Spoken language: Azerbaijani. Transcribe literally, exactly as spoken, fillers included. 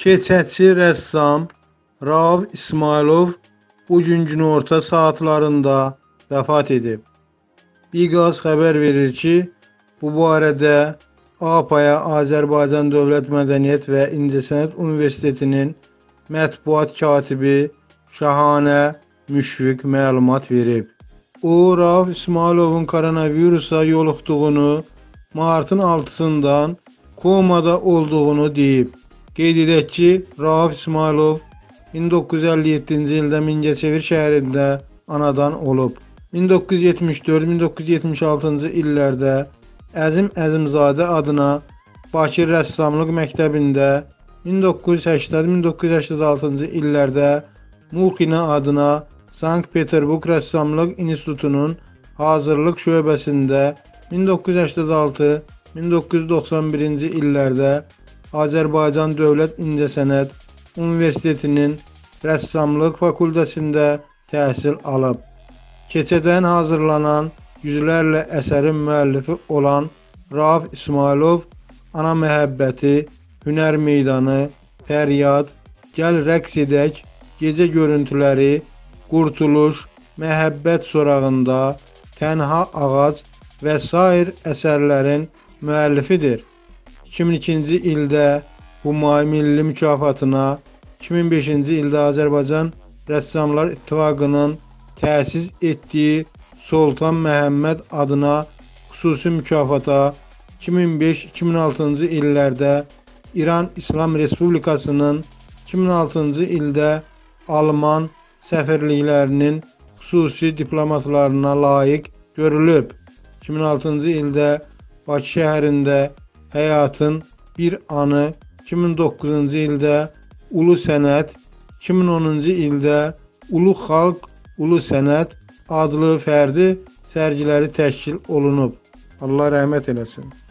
Keçətçi rəssam Rauf İsmailov bugün günorta saatlarında vəfat edib. Biqaz xəbər verir ki, bu barədə A P A-ya Azərbaycan Dövlət Mədəniyyət və İncəsənət Universitetinin mətbuat katibi Şahanə Müşfiq məlumat verib. O, Rauf İsmailovun koronavirusa yoluxduğunu, martın altısından komada olduğunu deyib. Qeyd edək ki, Rauf İsmailov min doqquz yüz əlli yeddinci ildə Mingəçevir şəhərində anadan olub. min doqquz yüz yetmiş dörd min doqquz yüz yetmiş altıncı illərdə Əzim Əzimzadə adına Bakı Rəssamlıq Məktəbində, min doqquz yüz səksən min doqquz yüz səksən altıncı illərdə Muxina adına Sankt-Peterburq Rəssamlıq İnstitutunun hazırlıq şöbəsində, min doqquz yüz səksən altı min doqquz yüz doxsan birinci illərdə Azərbaycan Dövlət İncəsənət Universitetinin Rəssamlıq Fakültəsində təhsil alıb. Keçədən hazırlanan yüzlərlə əsərin müəllifi olan Rauf İsmailov Ana Məhəbbəti, Hünər Meydanı, Fəryad, Gəl Rəqs Edək, Gecə Görüntüləri, Qurtuluş, Məhəbbət Sorağında, Tənha Ağac və sair əsərlərin müəllifidir. iki min ikinci ildə Humay Milli mükafatına, iki min beşinci ildə Azərbaycan Rəssamlar İttifaqının təsis etdiyi Sultan Məhəmməd adına xüsusi mükafata, iki min beş iki min altıncı illərdə İran İslam Respublikasının, iki min altıncı ildə Alman səfirliklərinin xüsusi diplomatlarına layiq görülüb. iki min altıncı ildə Bakı şəhərində Həyatın Bir Anı, iki min doqquzuncu ildə Ulu Sənət, iki min onuncu ildə Ulu Xalq, Ulu Sənət adlı fərdi sərgiləri təşkil olunub. Allah rəhmət eləsin.